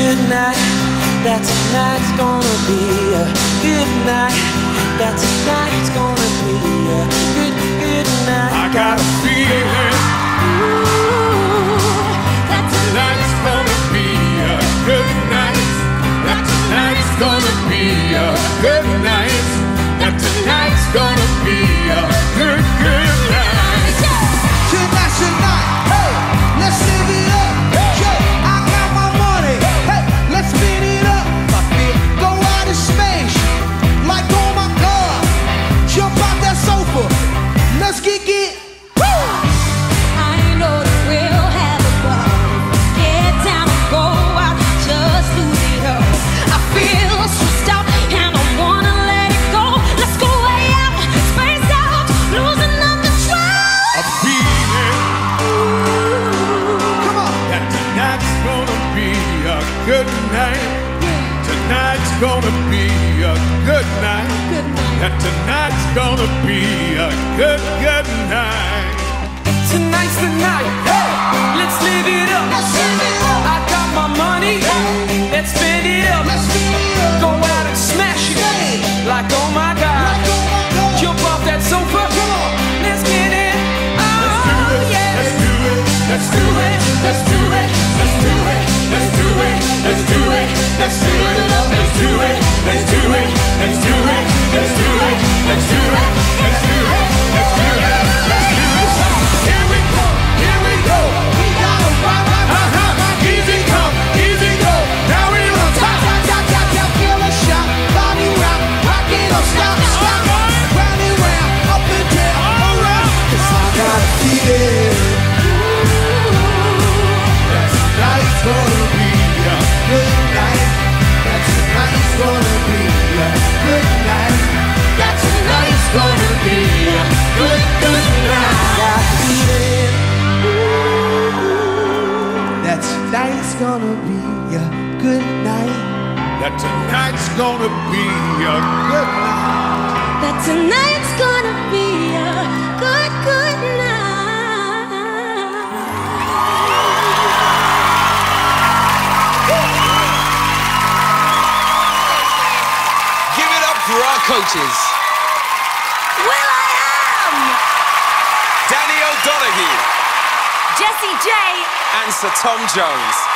good night, that tonight's gonna be a good night, that tonight's gonna be a good night. I got a feeling that tonight's gonna be a good night, that tonight's gonna be a good night, that tonight's gonna be a good night. Tonight's the night, hey, let's live it up. I got my money, hey, let's spin it up. Go out and smash, like oh my God. Jump out that sofa, let's kick it. I know that we'll have a ball. Get down and go out, just lose it all. I feel stressed out and I wanna let it go. Let's go way out, space out, losing all control. A feeling that tonight's gonna be a good night. Tonight's gonna be a good night. That tonight's gonna be a good night. Tonight's the night, hey, let's live it up. I got my money, let's spend it up. Go out and smash it, like oh my God. Jump off that sofa, let's get it. Oh yeah. Let's do it. Let's do it. Let's do it. Let's do it. Let's do it. Let's do it. Let's do it. Let's do it. Let's do it. Let's do it. Let's do it. Let's do it. Let's do it. Let's do it. Let's do it. Here we go. Here we go. We gotta rock. Easy come, easy go. Now we on top. Feel a shot, body rock, rock it, don't stop. Round and round, up and down, around. 'Cause I got a feeling that tonight's gonna be a good night. That tonight's gonna be a good night. That tonight's gonna be a good night. Got a feeling that tonight's gonna be a good night. That tonight's gonna be a good night. That tonight's gonna be a good night. Give it up for our coaches, Will.i.am, Danny O'Donoghue Jessie J, and Sir Tom Jones.